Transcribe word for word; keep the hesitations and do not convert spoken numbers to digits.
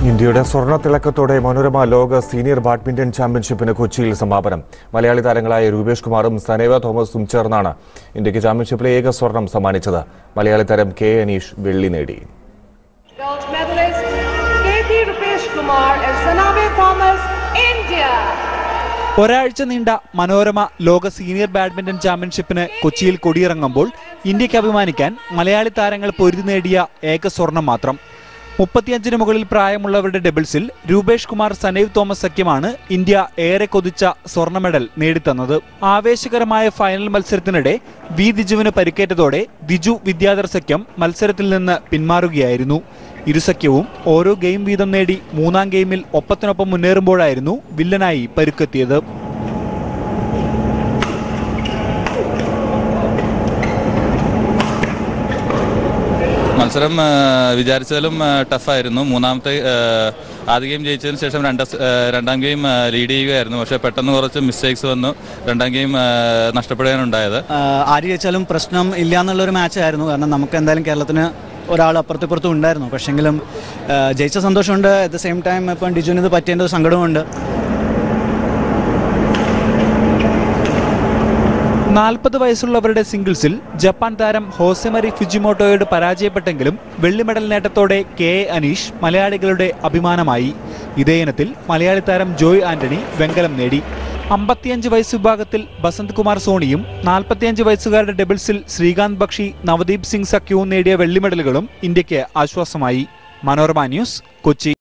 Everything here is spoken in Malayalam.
ഇന്ത്യയുടെ സ്വർണ്ണ തിളക്കത്തോടെ മനോരമ ലോക സീനിയർ ബാഡ്മിന്റൺ ചാമ്പ്യൻഷിപ്പിന് കൊച്ചിയിൽ സമാപനം. മലയാളി താരങ്ങളായ രൂപേഷ് കുമാറും സനേവ തോമസും ചേർന്നാണ് ഇന്ത്യക്ക് ചാമ്പ്യൻഷിപ്പിലെ ഏക സ്വർണം സമ്മാനിച്ചത്. മലയാളി താരം കെ അനീഷ് വെള്ളി നേടി. ഒരാഴ്ച നീണ്ട മനോരമ ലോക സീനിയർ ബാഡ്മിന്റൺ ചാമ്പ്യൻഷിപ്പിന് കൊച്ചിയിൽ കൊടിയിറങ്ങുമ്പോൾ ഇന്ത്യക്ക് അഭിമാനിക്കാൻ മലയാളി താരങ്ങൾ പൊരുതി നേടിയ ഏക സ്വർണം മാത്രം. മുപ്പത്തിയഞ്ചിന് മുകളിൽ പ്രായമുള്ളവരുടെ ഡബിൾസിൽ രൂപേഷ് കുമാർ സനേവ് തോമസ് സഖ്യമാണ് ഇന്ത്യ ഏറെ കൊതിച്ച സ്വർണ്ണ മെഡൽ നേടിത്തന്നത്. ആവേശകരമായ ഫൈനൽ മത്സരത്തിനിടെ വി ദിജുവിന് പരിക്കേറ്റതോടെ ദിജു വിദ്യാധർ സഖ്യം മത്സരത്തിൽ നിന്ന് പിന്മാറുകയായിരുന്നു. ഇരുസഖ്യവും ഓരോ ഗെയിം വീതം നേടി മൂന്നാം ഗെയിമിൽ ഒപ്പത്തിനൊപ്പം മുന്നേറുമ്പോഴായിരുന്നു വില്ലനായി പരുക്കെത്തിയത്. മത്സരം വിചാരിച്ചാലും ടഫായിരുന്നു. മൂന്നാമത്തെ ആദ്യ ഗെയിം ജയിച്ചതിന് ശേഷം രണ്ടാം രണ്ടാം ഗെയിം ലീഡ് ചെയ്യുകയായിരുന്നു. പക്ഷേ പെട്ടെന്ന് കുറച്ച് മിസ്റ്റേക്സ് വന്നു. രണ്ടാം ഗെയിം നഷ്ടപ്പെടുകയാണുണ്ടായത്. ആര് ജയിച്ചാലും പ്രശ്നം ഇല്ല എന്നുള്ളൊരു മാച്ചായിരുന്നു. കാരണം നമുക്ക് എന്തായാലും കേരളത്തിന് ഒരാൾ അപ്പുറത്തിപ്പുറത്തും ഉണ്ടായിരുന്നു. പക്ഷെങ്കിലും ജയിച്ച സന്തോഷമുണ്ട്. അറ്റ് ദ സെയിം ടൈം ഇപ്പം ഡിജുവിന് ഇത് പറ്റിയതിൻ്റെ സങ്കടമുണ്ട്. നാൽപ്പത് വയസ്സുള്ളവരുടെ സിംഗിൾസിൽ ജപ്പാൻ താരം ഹോസെമറി ഫുജിമോട്ടോയോട് പരാജയപ്പെട്ടെങ്കിലും വെള്ളി മെഡൽ നേട്ടത്തോടെ കെ അനീഷ് മലയാളികളുടെ അഭിമാനമായി. ഇതേ ഇനത്തിൽ മലയാളി താരം ജോയ് ആന്റണി വെങ്കലം നേടി. അമ്പത്തിയഞ്ച് വയസ്സ് വിഭാഗത്തിൽ ബസന്ത് കുമാർ സോണിയും നാൽപ്പത്തിയഞ്ച് വയസ്സുകാരുടെ ഡബിൾസിൽ ശ്രീകാന്ത് ബക്ഷി നവദീപ് സിംഗ് സഖ്യവും നേടിയ വെള്ളി മെഡലുകളും ഇന്ത്യക്ക് ആശ്വാസമായി. മനോരമ ന്യൂസ്, കൊച്ചി.